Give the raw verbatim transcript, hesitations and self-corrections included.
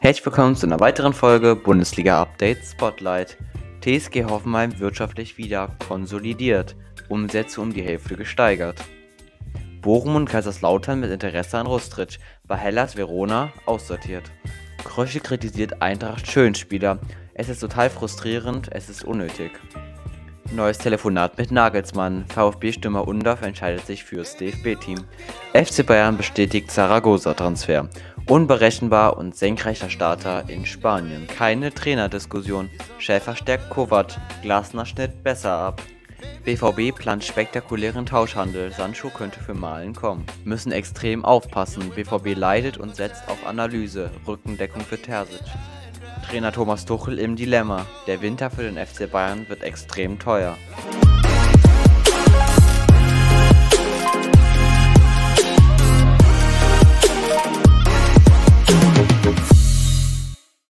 Herzlich willkommen zu einer weiteren Folge Bundesliga Update Spotlight. T S G Hoffenheim wirtschaftlich wieder konsolidiert, Umsätze um die Hälfte gesteigert. Bochum und Kaiserslautern mit Interesse an Rustric, bei Hellas Verona aussortiert. Krösche kritisiert Eintracht Schönspieler, es ist total frustrierend, es ist unnötig. Neues Telefonat mit Nagelsmann, VfB-Stürmer Undorf entscheidet sich fürs D F B-Team. F C Bayern bestätigt Zaragoza-Transfer. Unberechenbar und senkrechter Starter in Spanien. Keine Trainerdiskussion. Schäfer stärkt Kovac. Glasner schnitt besser ab. B V B plant spektakulären Tauschhandel. Sancho könnte für Malen kommen. Müssen extrem aufpassen. B V B leidet und setzt auf Analyse. Rückendeckung für Terzic. Trainer Thomas Tuchel im Dilemma. Der Winter für den F C Bayern wird extrem teuer.